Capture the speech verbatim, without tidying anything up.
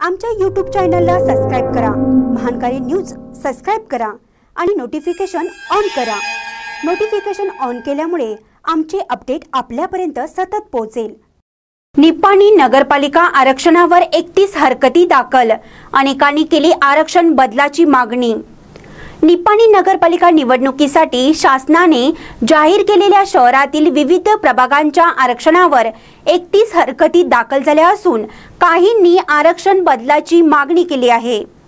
आमच्या यूट्यूब चॅनलला सबस्क्राइब करा, महानकारी न्यूज सबस्क्राइब करा आणि नोटिफिकेशन ऑन करा। नोटिफिकेशन ऑन केल्यामुळे आमचे अपडेट आपल्यापर्यंत सतत पोहोचेल। निपाणी नगरपालिका आरक्षणावर एकतीस हरकती दाखल, अनेकांनी केली आरक्षण बदलाची मागणी। निपाणी नगरपालिका निवडणुकीसाठी शासनाने जाहीर केलेल्या शहरातील विविध प्रभागांच्या आरक्षणावर एकतीस हरकती दाखल झाल्या असून काहींनी आरक्षण बदलाची मागणी केली आहे।